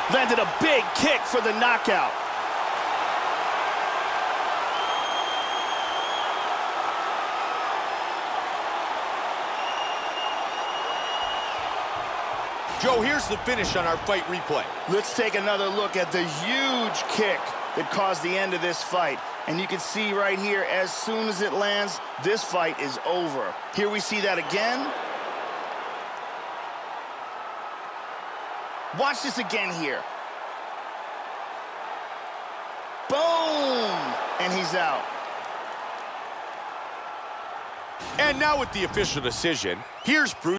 Landed a big kick for the knockout. Joe, here's the finish on our fight replay. Let's take another look at the huge kick that caused the end of this fight. And you can see right here, as soon as it lands, this fight is over. Here we see that again. Watch this again here. Boom! And he's out. And now with the official decision, here's Bruce.